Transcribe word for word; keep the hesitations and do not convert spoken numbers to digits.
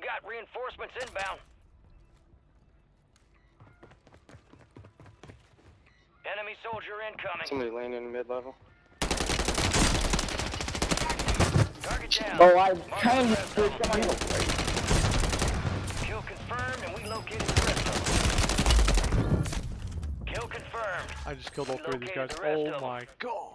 got reinforcements inbound. Enemy soldier incoming. Somebody landing in mid-level. Target down. Oh, I Mark kind the of rest did zone. someone. Kill confirmed, and we located the rest of them. Kill confirmed. I just killed all We three of these located guys. the rest Oh of them. my god.